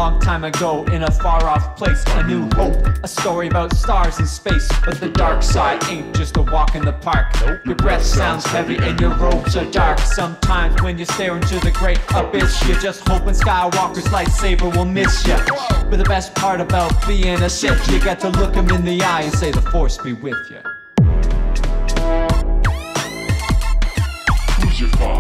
long time ago, in a far-off place, a new hope, a story about stars in space. But the dark side ain't just a walk in the park. Your breath sounds heavy and your robes are dark. Sometimes when you stare into the great abyss, you're just hoping Skywalker's lightsaber will miss ya. But the best part about being a Sith, you get to look him in the eye and say the Force be with you. Who's your father?